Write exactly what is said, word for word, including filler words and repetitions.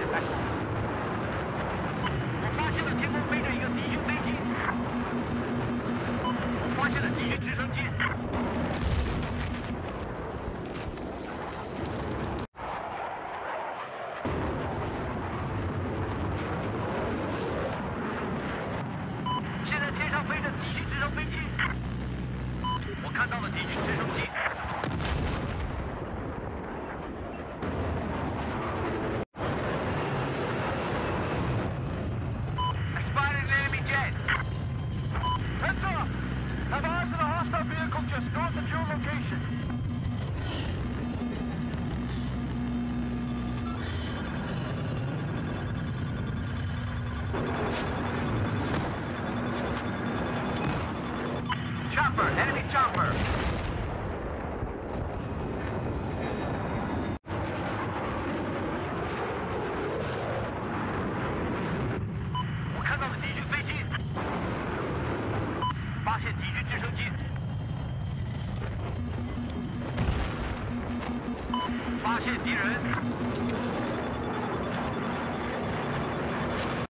我发现了天空飞着一个敌军飞机，我发现了敌军直升机。 现在天上飞着敌军直升飞机，我看到了敌军直升机。I spotted an enemy jet. Heads up! Have eyes on a hostile vehicle just north of your location. Chopper, enemy chopper. 我看到了敌军飞机，发现敌军直升机，发现敌人。